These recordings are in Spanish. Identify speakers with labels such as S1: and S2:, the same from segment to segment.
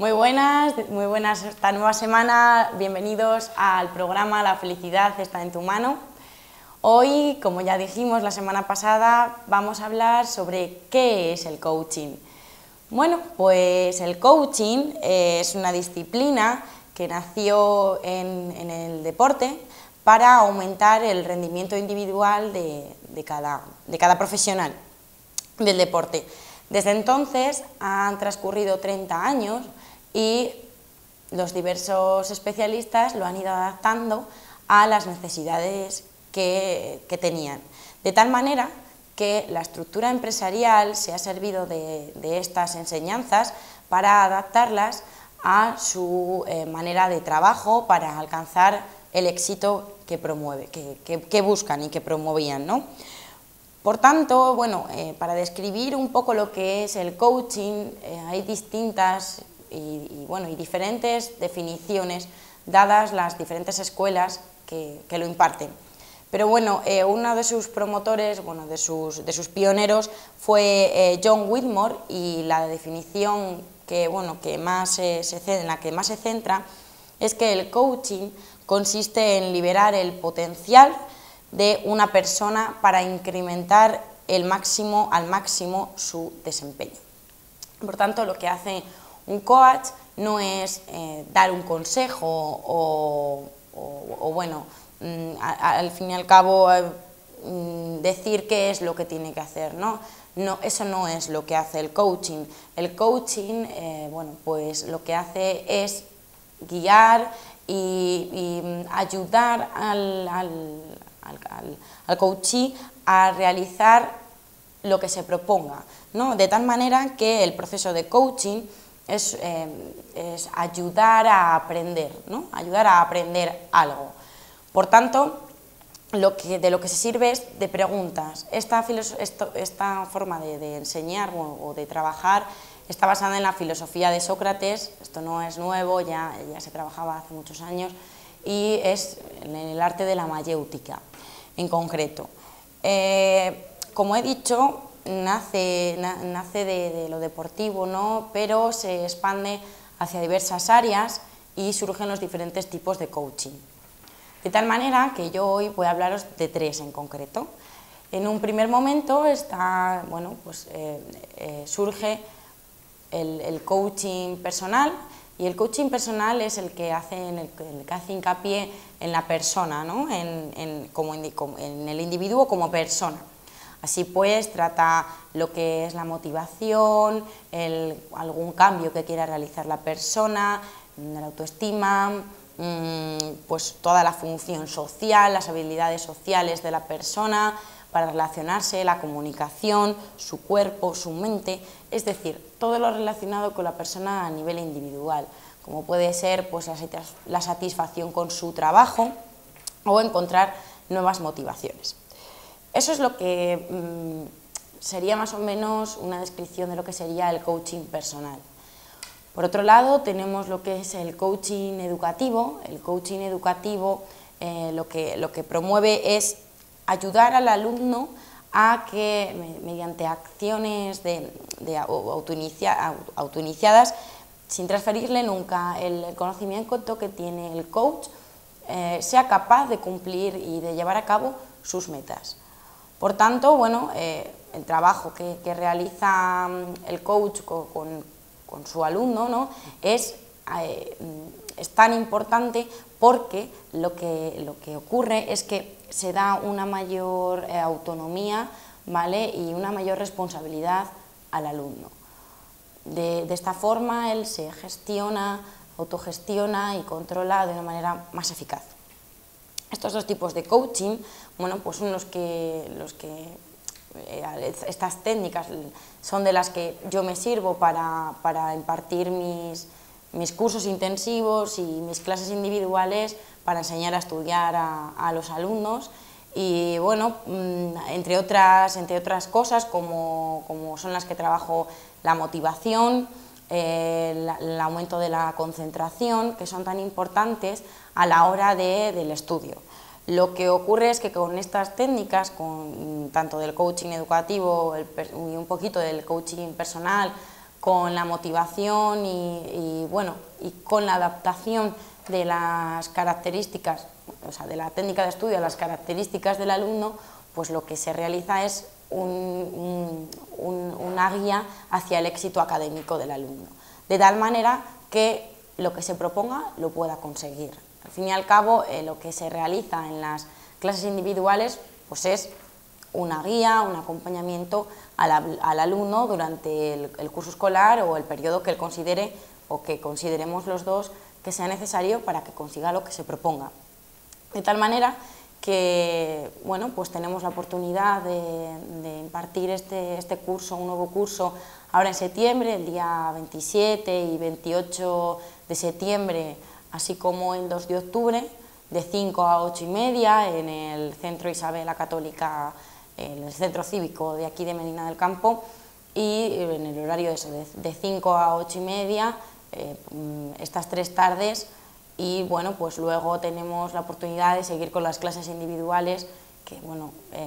S1: Muy buenas esta nueva semana, bienvenidos al programa La felicidad está en tu mano. Hoy, como ya dijimos la semana pasada, vamos a hablar sobre qué es el coaching. Bueno, pues el coaching es una disciplina que nació en el deporte para aumentar el rendimiento individual de cada profesional del deporte. Desde entonces han transcurrido 30 años y los diversos especialistas lo han ido adaptando a las necesidades que tenían. De tal manera que la estructura empresarial se ha servido de estas enseñanzas para adaptarlas a su manera de trabajo para alcanzar el éxito que buscan y que promovían, ¿no? Por tanto, bueno, para describir un poco lo que es el coaching, hay distintas y diferentes definiciones dadas las diferentes escuelas que lo imparten. Pero bueno, uno de sus promotores, de sus pioneros fue John Whitmore, y la definición en la que más se centra es que el coaching consiste en liberar el potencial de una persona para incrementar al máximo su desempeño. Por tanto, lo que hace un coach no es dar un consejo al fin y al cabo decir qué es lo que tiene que hacer, ¿no? No, eso no es lo que hace el coaching. El coaching, pues lo que hace es guiar y ayudar al coachee a realizar lo que se proponga, ¿no? De tal manera que el proceso de coaching es ayudar a aprender, ¿no? Ayudar a aprender algo. Por tanto, de lo que se sirve es de preguntas. Esta forma de enseñar o de trabajar está basada en la filosofía de Sócrates. Esto no es nuevo, ya se trabajaba hace muchos años, y es en el arte de la mayéutica en concreto. Como he dicho, nace de lo deportivo, ¿no? Pero se expande hacia diversas áreas y surgen los diferentes tipos de coaching. De tal manera que yo hoy voy a hablaros de tres en concreto. En un primer momento surge el coaching personal, y el coaching personal es el que hace hincapié en la persona, ¿no? en el individuo como persona. Así pues, trata lo que es la motivación, algún cambio que quiera realizar la persona, la autoestima, pues toda la función social, las habilidades sociales de la persona para relacionarse, la comunicación, su cuerpo, su mente, es decir, todo lo relacionado con la persona a nivel individual, como puede ser pues, la satisfacción con su trabajo o encontrar nuevas motivaciones. Eso es lo que sería más o menos una descripción de lo que sería el coaching personal. Por otro lado, tenemos lo que es el coaching educativo. El coaching educativo lo que promueve es ayudar al alumno a que, mediante acciones autoiniciadas, sin transferirle nunca el conocimiento que tiene el coach, sea capaz de cumplir y de llevar a cabo sus metas. Por tanto, el trabajo que realiza el coach con su alumno, ¿no? es tan importante porque lo que ocurre es que se da una mayor autonomía, ¿vale? Y una mayor responsabilidad al alumno. De esta forma él se autogestiona y controla de una manera más eficaz. Estos dos tipos de coaching, pues son estas técnicas son de las que yo me sirvo para impartir mis cursos intensivos y mis clases individuales para enseñar a estudiar a los alumnos. Y entre otras cosas, como son las que trabajo, la motivación, el aumento de la concentración, que son tan importantes a la hora del estudio. Lo que ocurre es que con estas técnicas, tanto del coaching educativo y un poquito del coaching personal, con la motivación y con la adaptación de las características, o sea, de la técnica de estudio a las características del alumno, pues lo que se realiza es una guía hacia el éxito académico del alumno, de tal manera que lo que se proponga lo pueda conseguir. Al fin y al cabo, lo que se realiza en las clases individuales pues es una guía, un acompañamiento al alumno durante el curso escolar o el periodo que él considere o que consideremos los dos que sea necesario para que consiga lo que se proponga. De tal manera que bueno, pues tenemos la oportunidad de impartir este curso, un nuevo curso, ahora en septiembre, el día 27 y 28 de septiembre, así como el 2 de octubre, de 5 a 8 y media, en el Centro Isabel la Católica, en el Centro Cívico de aquí de Medina del Campo, y en el horario de 5 a 8 y media, estas 3 tardes, y bueno, pues luego tenemos la oportunidad de seguir con las clases individuales que bueno,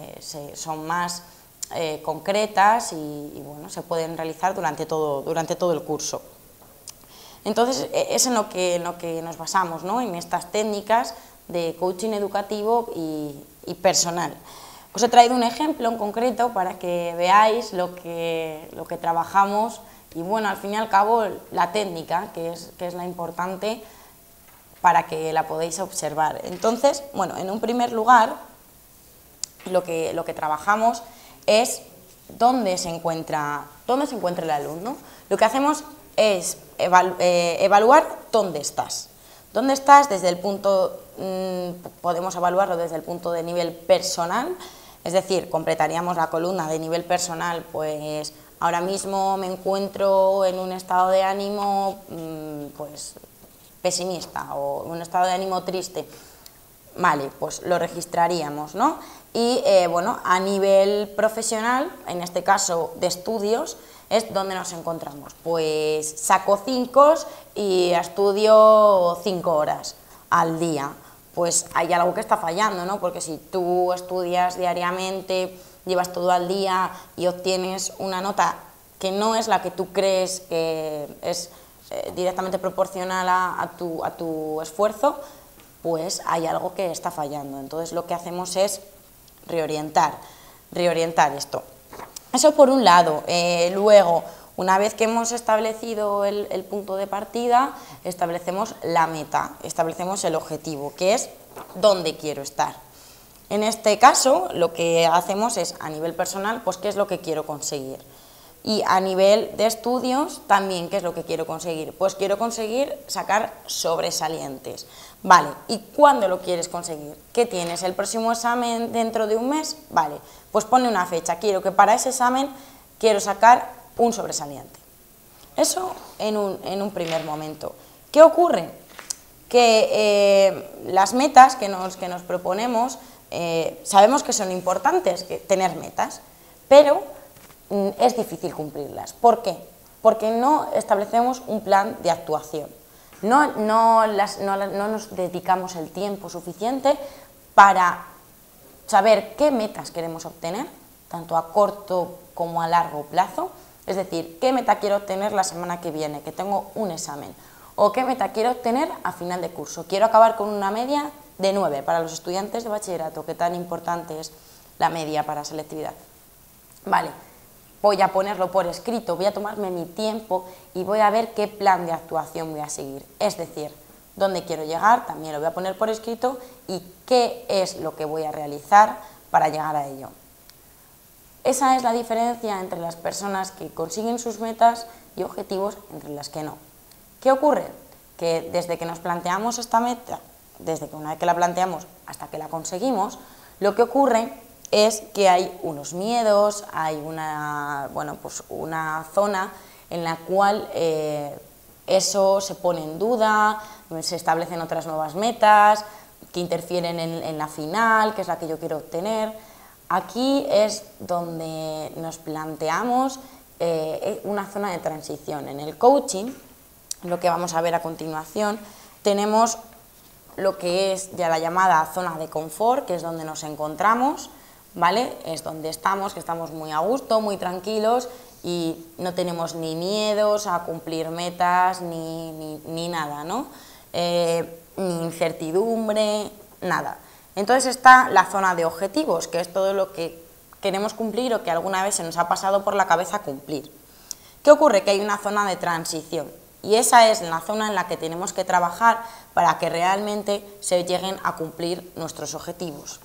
S1: son más concretas y bueno, se pueden realizar durante todo el curso. Entonces es en lo que nos basamos, ¿no? En estas técnicas de coaching educativo y personal. Os he traído un ejemplo en concreto para que veáis lo que trabajamos y bueno, al fin y al cabo la técnica, que es la importante, para que la podáis observar. Entonces, bueno, en un primer lugar, lo que trabajamos es dónde se encuentra el alumno. Lo que hacemos es evaluar dónde estás. ¿Dónde estás? Desde el punto, podemos evaluarlo desde el punto de nivel personal, es decir, completaríamos la columna de nivel personal, pues ahora mismo me encuentro en un estado de ánimo, pues pesimista o un estado de ánimo triste, vale, pues lo registraríamos, ¿no? Y bueno, a nivel profesional, en este caso de estudios, es donde nos encontramos, pues saco 5 y estudio 5 horas al día, pues hay algo que está fallando, ¿no? Porque si tú estudias diariamente, llevas todo al día y obtienes una nota que no es la que tú crees que es directamente proporcional a tu esfuerzo, pues hay algo que está fallando. Entonces lo que hacemos es reorientar esto. Eso por un lado. Luego, una vez que hemos establecido el punto de partida, establecemos la meta, establecemos el objetivo, que es dónde quiero estar. En este caso, lo que hacemos es, a nivel personal, pues qué es lo que quiero conseguir. Y a nivel de estudios, también, ¿qué es lo que quiero conseguir? Pues quiero conseguir sacar sobresalientes. Vale, ¿y cuándo lo quieres conseguir? ¿Qué tienes? ¿El próximo examen dentro de un mes? Vale, pues ponle una fecha. Quiero que para ese examen quiero sacar un sobresaliente. Eso en un primer momento. ¿Qué ocurre? Que las metas que nos proponemos, sabemos que son importantes, tener metas, pero es difícil cumplirlas. ¿Por qué? Porque no establecemos un plan de actuación. No nos dedicamos el tiempo suficiente para saber qué metas queremos obtener, tanto a corto como a largo plazo. Es decir, qué meta quiero obtener la semana que viene, que tengo un examen, o qué meta quiero obtener a final de curso. Quiero acabar con una media de 9 para los estudiantes de bachillerato, que tan importante es la media para selectividad. Vale, voy a ponerlo por escrito, voy a tomarme mi tiempo y voy a ver qué plan de actuación voy a seguir. Es decir, dónde quiero llegar, también lo voy a poner por escrito, y qué es lo que voy a realizar para llegar a ello. Esa es la diferencia entre las personas que consiguen sus metas y objetivos entre las que no. ¿Qué ocurre? Que desde que nos planteamos esta meta, desde que una vez que la planteamos hasta que la conseguimos, lo que ocurre es que hay unos miedos, hay una zona en la cual eso se pone en duda, se establecen otras nuevas metas que interfieren en la final, que es la que yo quiero obtener. Aquí es donde nos planteamos una zona de transición. En el coaching, lo que vamos a ver a continuación, tenemos lo que es ya la llamada zona de confort, que es donde nos encontramos, ¿vale? Es donde estamos, que estamos muy a gusto, muy tranquilos y no tenemos ni miedos a cumplir metas ni nada, ¿no? Ni incertidumbre, nada. Entonces está la zona de objetivos, que es todo lo que queremos cumplir o que alguna vez se nos ha pasado por la cabeza cumplir. ¿Qué ocurre? Que hay una zona de transición y esa es la zona en la que tenemos que trabajar para que realmente se lleguen a cumplir nuestros objetivos.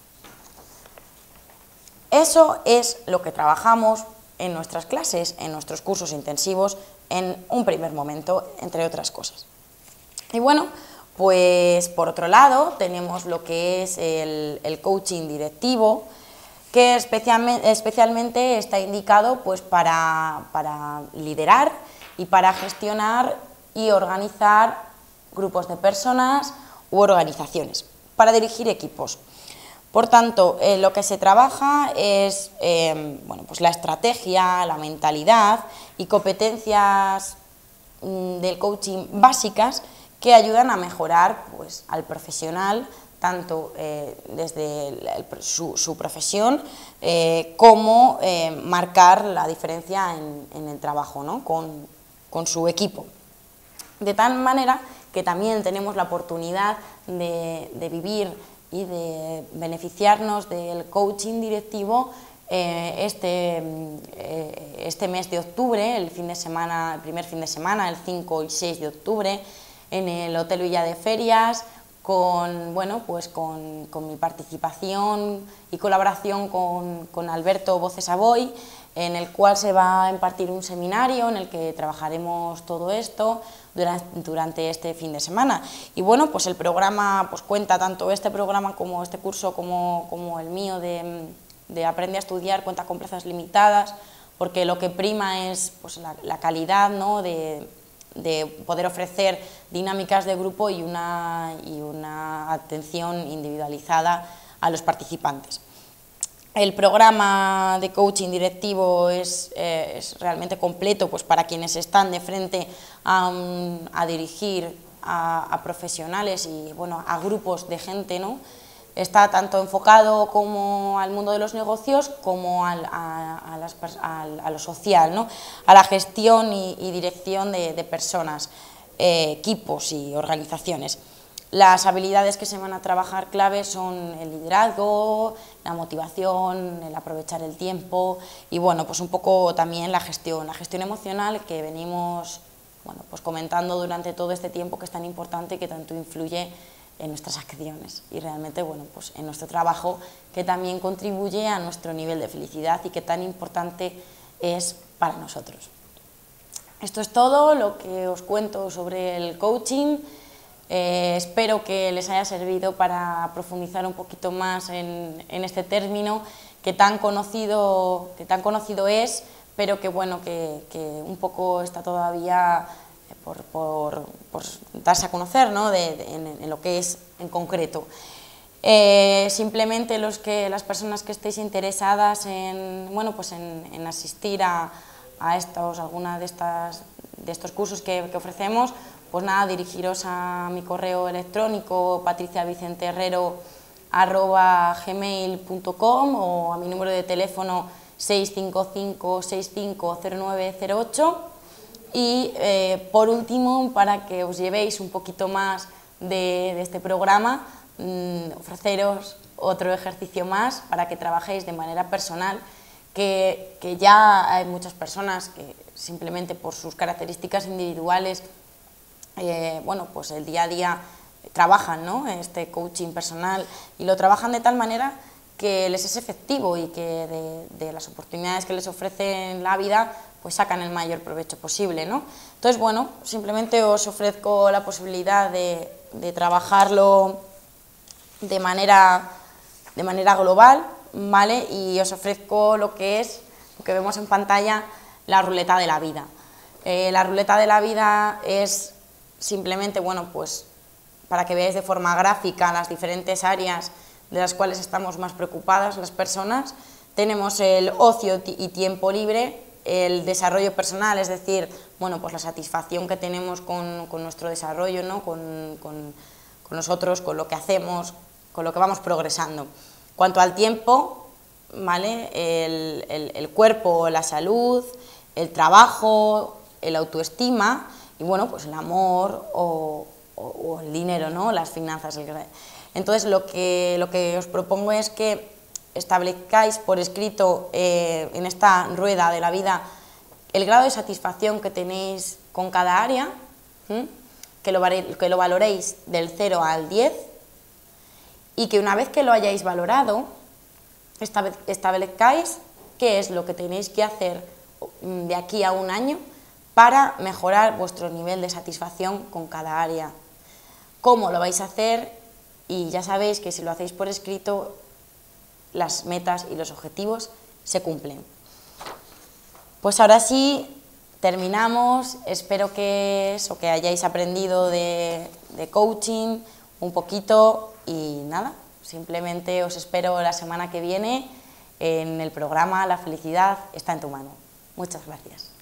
S1: Eso es lo que trabajamos en nuestras clases, en nuestros cursos intensivos, en un primer momento, entre otras cosas. Y bueno, pues por otro lado tenemos lo que es el coaching directivo, que especialmente está indicado pues, para liderar y para gestionar y organizar grupos de personas u organizaciones, para dirigir equipos. Por tanto, lo que se trabaja es bueno, pues la estrategia, la mentalidad y competencias del coaching básicas que ayudan a mejorar pues, al profesional, tanto desde su profesión como marcar la diferencia en el trabajo, ¿no? con su equipo. De tal manera que también tenemos la oportunidad de vivir y de beneficiarnos del coaching directivo este mes de octubre, el primer fin de semana, el 5 y 6 de octubre, en el Hotel Villa de Ferias, con mi participación y colaboración con Alberto Voces Aboy, en el cual se va a impartir un seminario en el que trabajaremos todo esto durante este fin de semana. Y bueno, pues el programa pues cuenta, tanto este programa como este curso como el mío de Aprende a Estudiar, cuenta con plazas limitadas, porque lo que prima es pues, la calidad, ¿no? de poder ofrecer dinámicas de grupo y una atención individualizada a los participantes. El programa de coaching directivo es realmente completo pues, para quienes están de frente a dirigir a profesionales y bueno, a grupos de gente, ¿no? Está tanto enfocado como al mundo de los negocios como a lo social, ¿no? A la gestión y dirección de personas, equipos y organizaciones. Las habilidades que se van a trabajar clave son el liderazgo, la motivación, el aprovechar el tiempo y bueno, pues un poco también la gestión emocional que venimos bueno, pues comentando durante todo este tiempo, que es tan importante y que tanto influye en nuestras acciones y realmente bueno, pues en nuestro trabajo, que también contribuye a nuestro nivel de felicidad y que tan importante es para nosotros. Esto es todo lo que os cuento sobre el coaching. Espero que les haya servido para profundizar un poquito más en este término que tan conocido es, pero que bueno, que un poco está todavía por darse a conocer, ¿no? en lo que es en concreto. Simplemente las personas que estéis interesadas en asistir a alguna de estos cursos que ofrecemos, pues nada, dirigiros a mi correo electrónico patriciavicenteherrero@gmail.com o a mi número de teléfono 655-650908 y por último, para que os llevéis un poquito más de este programa, ofreceros otro ejercicio más para que trabajéis de manera personal, que ya hay muchas personas que simplemente por sus características individuales bueno, pues el día a día trabajan, ¿no? Este coaching personal y lo trabajan de tal manera que les es efectivo y que de las oportunidades que les ofrece en la vida pues sacan el mayor provecho posible, ¿no? Entonces, bueno, simplemente os ofrezco la posibilidad de trabajarlo de manera global, ¿vale? Y os ofrezco lo que vemos en pantalla, la ruleta de la vida. La ruleta de la vida es simplemente, bueno, pues para que veáis de forma gráfica las diferentes áreas de las cuales estamos más preocupadas las personas. Tenemos el ocio y tiempo libre, el desarrollo personal, es decir, bueno, pues la satisfacción que tenemos con nuestro desarrollo, ¿no? con nosotros, con lo que hacemos, con lo que vamos progresando. Cuanto al tiempo, ¿vale? El cuerpo, la salud, el trabajo, el autoestima y bueno, pues el amor o el dinero, ¿no? Las finanzas. Entonces lo que os propongo es que establezcáis por escrito en esta rueda de la vida el grado de satisfacción que tenéis con cada área, que lo valoréis del 0 al 10 y que una vez que lo hayáis valorado, establezcáis qué es lo que tenéis que hacer de aquí a un año para mejorar vuestro nivel de satisfacción con cada área. ¿Cómo lo vais a hacer? Y ya sabéis que si lo hacéis por escrito, las metas y los objetivos se cumplen. Pues ahora sí, terminamos. Espero que hayáis aprendido de coaching un poquito y nada, simplemente os espero la semana que viene en el programa La felicidad está en tu mano. Muchas gracias.